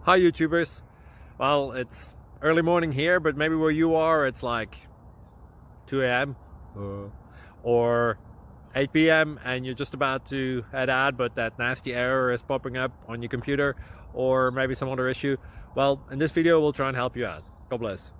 Hi YouTubers. Well, it's early morning here, but maybe where you are it's like 2 a.m. or 8 p.m. and you're just about to head out, but that nasty error is popping up on your computer, or maybe some other issue. Well, in this video we'll try and help you out. God bless.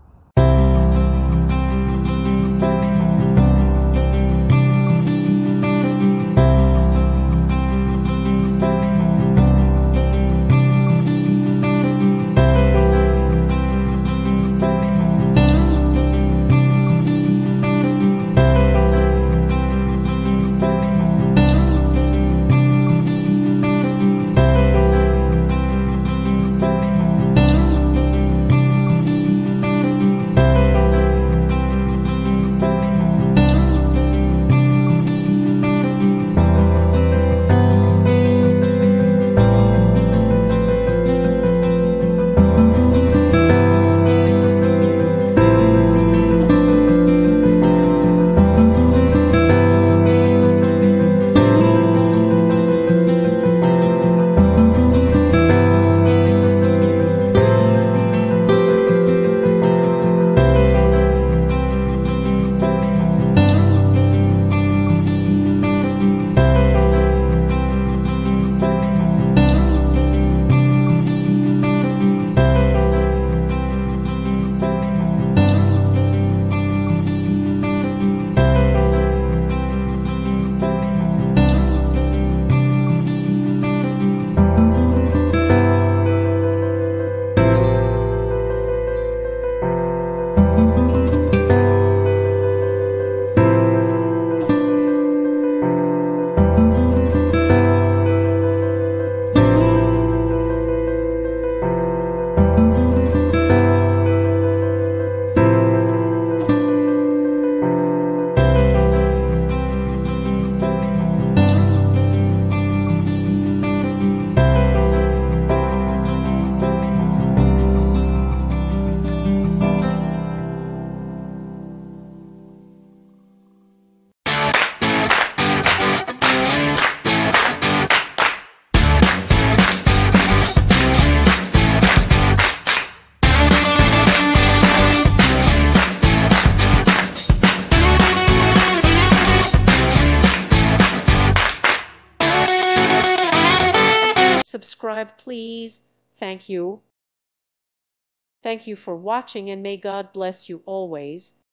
Subscribe, please. Thank you. Thank you for watching, and may God bless you always.